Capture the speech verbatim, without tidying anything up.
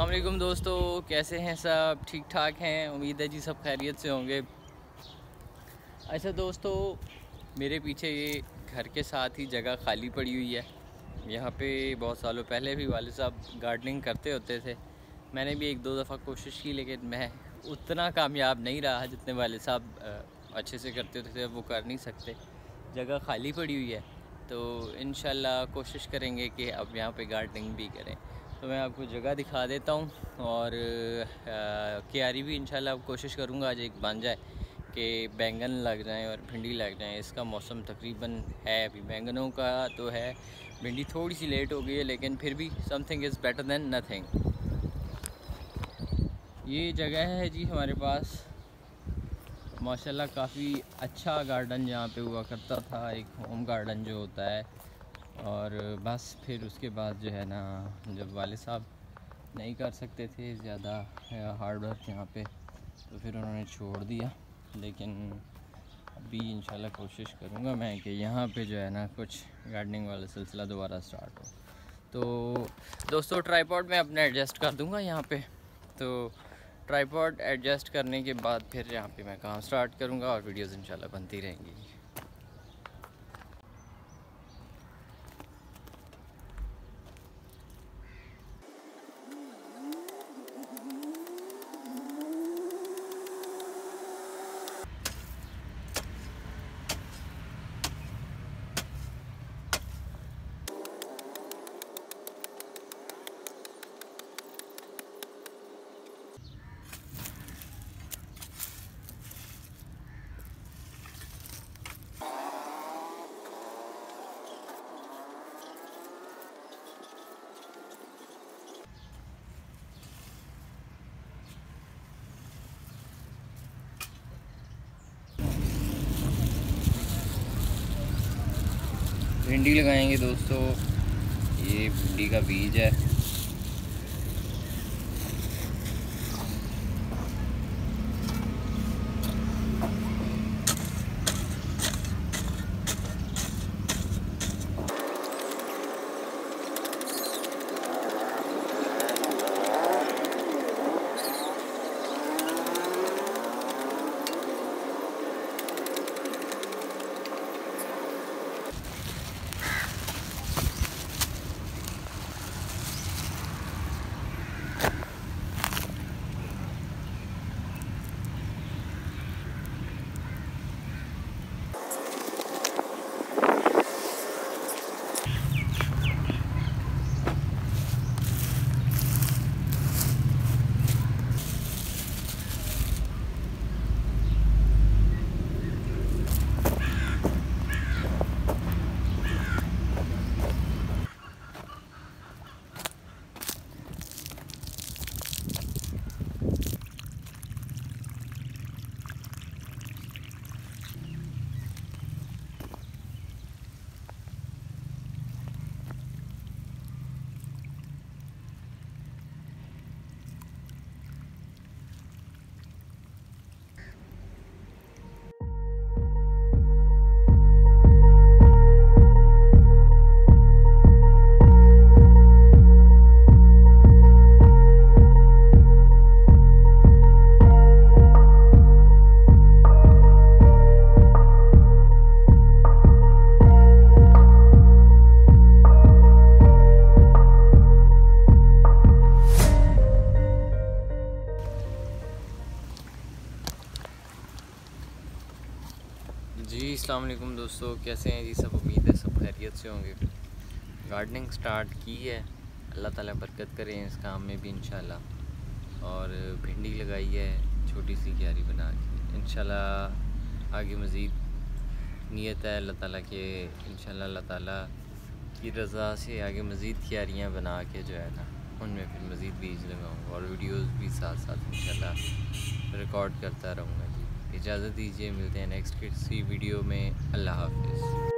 अस्सलाम वालेकुम दोस्तों, कैसे हैं सब? ठीक ठाक हैं, उम्मीद है जी सब खैरियत से होंगे। अच्छा दोस्तों, मेरे पीछे ये घर के साथ ही जगह खाली पड़ी हुई है। यहाँ पे बहुत सालों पहले भी वाले साहब गार्डनिंग करते होते थे। मैंने भी एक दो दफ़ा कोशिश की, लेकिन मैं उतना कामयाब नहीं रहा जितने वाले साहब अच्छे से करते होते थे, वो कर नहीं सकते। जगह खाली पड़ी हुई है, तो इंशाल्लाह कोशिश करेंगे कि अब यहाँ पे गार्डनिंग भी करें। तो मैं आपको जगह दिखा देता हूँ, और क्यारी भी इंशाल्लाह कोशिश करूँगा आज एक बन जाए कि बैंगन लग जाएं और भिंडी लग जाएं। इसका मौसम तकरीबन है अभी बैंगनों का तो है, भिंडी थोड़ी सी लेट हो गई है, लेकिन फिर भी something is better than nothing. ये जगह है जी हमारे पास, माशाल्लाह काफ़ी अच्छा गार्डन यहाँ पे हुआ करता था, एक होम गार्डन जो होता है। और बस फिर उसके बाद जो है ना, जब वाले साहब नहीं कर सकते थे ज़्यादा हार्ड वर्क यहाँ पे, तो फिर उन्होंने छोड़ दिया। लेकिन अभी इंशाल्लाह कोशिश करूँगा मैं कि यहाँ पे जो है ना कुछ गार्डनिंग वाला सिलसिला दोबारा स्टार्ट हो। तो दोस्तों, ट्राइपॉड मैं अपने एडजस्ट कर दूँगा यहाँ पे। तो ट्राइपॉड एडजस्ट करने के बाद फिर यहाँ पे मैं काम स्टार्ट करूँगा और वीडियोज़ इंशाल्लाह बनती रहेंगी। भिंडी लगाएंगे दोस्तों, ये भिंडी का बीज है। जी अस्सलाम वालेकुम दोस्तों, कैसे हैं जी सब? उम्मीद है सब खैरियत से होंगे। गार्डनिंग स्टार्ट की है, अल्लाह ताला बरकत करें इस काम में भी इंशाल्लाह। और भिंडी लगाई है छोटी सी क्यारी बना के, इंशाल्लाह आगे मज़ीद नीयत है अल्लाह ताला के, इंशाल्लाह अल्लाह ताला की रज़ा से आगे मज़ीद क्यारियाँ बना के जो है ना, उनमें फिर मज़ीद बीज लगाऊँगा और वीडियोज़ भी साथ साथ इंशाल्लाह रिकॉर्ड करता रहूँगा। जी इजाज़त दीजिए, मिलते हैं नेक्स्ट किसी वीडियो में। अल्लाह हाफ़िज़।